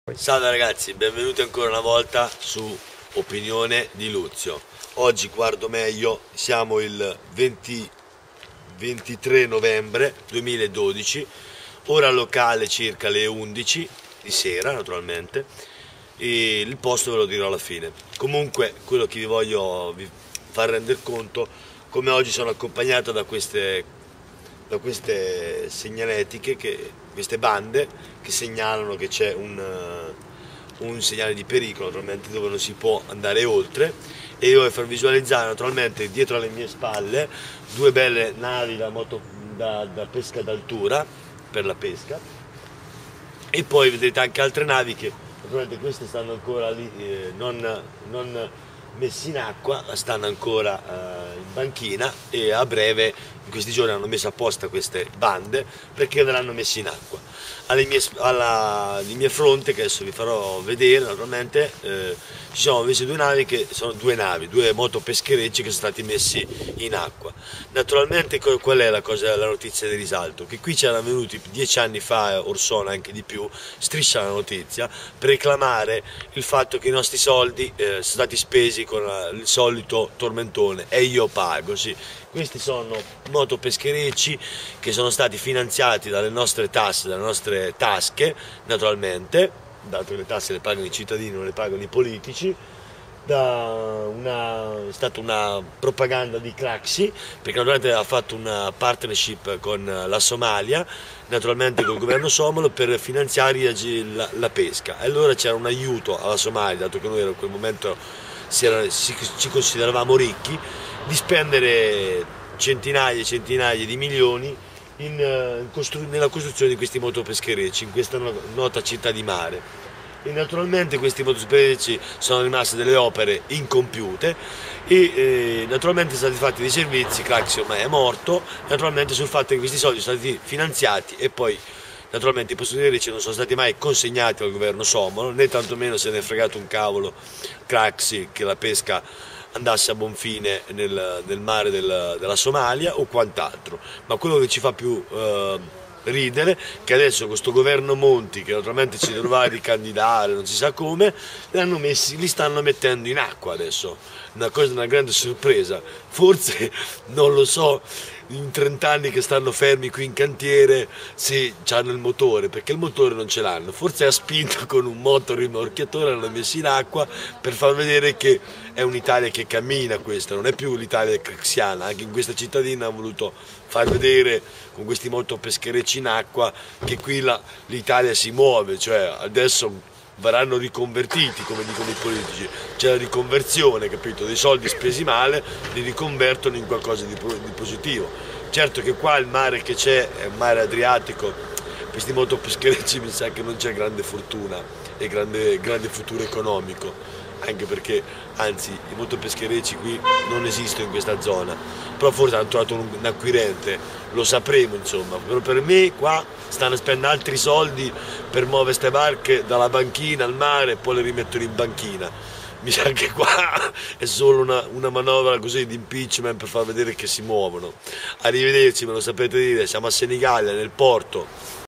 Salve ragazzi, benvenuti ancora una volta su Opinione di Luzio. Oggi guardo meglio, siamo il 23 novembre 2012, ora locale circa le 11 di sera naturalmente, e il posto ve lo dirò alla fine. Comunque quello che vi far rendere conto, come oggi sono accompagnato da queste segnaletiche, queste bande che segnalano che c'è un segnale di pericolo, naturalmente, dove non si può andare oltre, e io voglio far visualizzare naturalmente dietro alle mie spalle due belle navi da pesca d'altura per la pesca, e poi vedrete anche altre navi che naturalmente queste stanno ancora lì, non messi in acqua, stanno ancora in banchina, e a breve, in questi giorni, hanno messo apposta queste bande perché verranno messi in acqua. Alle mie fronte, che adesso vi farò vedere naturalmente, ci sono invece due navi, che sono due motopescherecci che sono stati messi in acqua. Naturalmente qual è la notizia di risalto? Che qui c'erano venuti 10 anni fa, or sono anche di più, Striscia la Notizia, per reclamare il fatto che i nostri soldi sono stati spesi con il solito tormentone, e io pago, sì. Questi sono motopescherecci che sono stati finanziati dalle nostre tasse, dalle nostre tasche, naturalmente, dato che le tasse le pagano i cittadini, non le pagano i politici. È stata una propaganda di Craxi, perché naturalmente ha fatto una partnership con la Somalia, naturalmente col governo somalo, per finanziare la pesca. E allora c'era un aiuto alla Somalia, dato che noi in quel momento ci consideravamo ricchi, di spendere centinaia e centinaia di milioni nella costruzione di questi motopescherecci in questa nota città di mare. E naturalmente questi motopescherecci sono rimaste delle opere incompiute, e naturalmente sono stati fatti dei servizi. Craxi ormai è morto, naturalmente, sul fatto che questi soldi sono stati finanziati, e poi naturalmente i posti non sono stati mai consegnati al governo somalo, né tantomeno se ne è fregato un cavolo Craxi che la pesca andasse a buon fine nel mare della Somalia o quant'altro. Ma quello che ci fa più ridere, che adesso questo governo Monti, che naturalmente ci dovrà ricandidare, non si sa come, li stanno mettendo in acqua adesso. Una grande sorpresa. Forse, non lo so, in 30 anni che stanno fermi qui in cantiere, se hanno il motore, perché il motore non ce l'hanno, forse ha spinto con un motorimorchiatore, l'hanno messo in acqua per far vedere che è un'Italia che cammina. Questa non è più l'Italia craxiana. Anche in questa cittadina ha voluto far vedere con questi motopescherecci in acqua che qui l'Italia si muove, cioè adesso verranno riconvertiti, come dicono i politici, c'è la riconversione, capito? Dei soldi spesi male li riconvertono in qualcosa di positivo. Certo che qua il mare che c'è è un mare Adriatico, questi motopescherecci mi sa che non c'è grande fortuna e grande futuro economico, anche perché, anzi, i motopescherecci qui non esistono in questa zona, però forse hanno trovato un acquirente, lo sapremo, insomma. Però per me qua stanno spendendo altri soldi per muovere queste barche dalla banchina al mare, e poi le rimettono in banchina. Mi sa che qua è solo una manovra così di impeachment per far vedere che si muovono. Arrivederci, me lo sapete dire, siamo a Senigallia, nel porto.